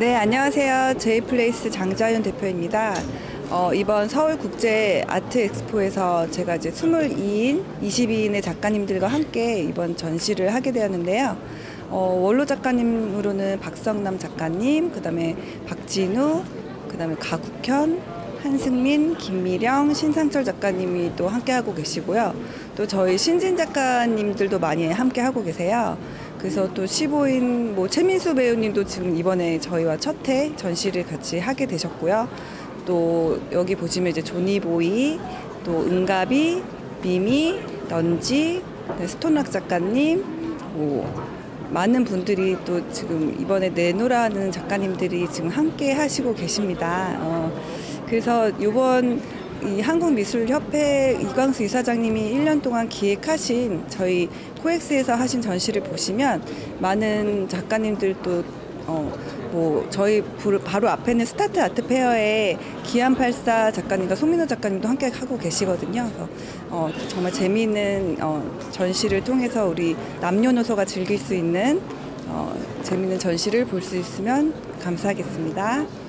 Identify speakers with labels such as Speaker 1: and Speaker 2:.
Speaker 1: 네, 안녕하세요. 제이플레이스 장자윤 대표입니다. 이번 서울국제 아트 엑스포에서 제가 이제 22인, 22인의 작가님들과 함께 이번 전시를 하게 되었는데요. 원로 작가님으로는 박성남 작가님, 그 다음에 박진우, 그 다음에 가국현, 한승민, 김미령, 신상철 작가님이 또 함께 하고 계시고요. 또 저희 신진 작가님들도 많이 함께 하고 계세요. 그래서 또 15인 최민수 배우님도 지금 이번에 저희와 첫 회 전시를 같이 하게 되셨고요. 또 여기 보시면 이제 조니보이, 또 은가비, 미미, 넌지, 스톤락 작가님, 많은 분들이 또 지금 이번에 내노라는 작가님들이 지금 함께 하시고 계십니다. 그래서 이번 이 한국미술협회 이광수 이사장님이 1년 동안 기획하신 저희 코엑스에서 하신 전시를 보시면 많은 작가님들도 저희 바로 앞에는 스타트 아트 페어에 기안84 작가님과 송민호 작가님도 함께 하고 계시거든요. 그래서 정말 재미있는 전시를 통해서 우리 남녀노소가 즐길 수 있는 재미있는 전시를 볼 수 있으면 감사하겠습니다.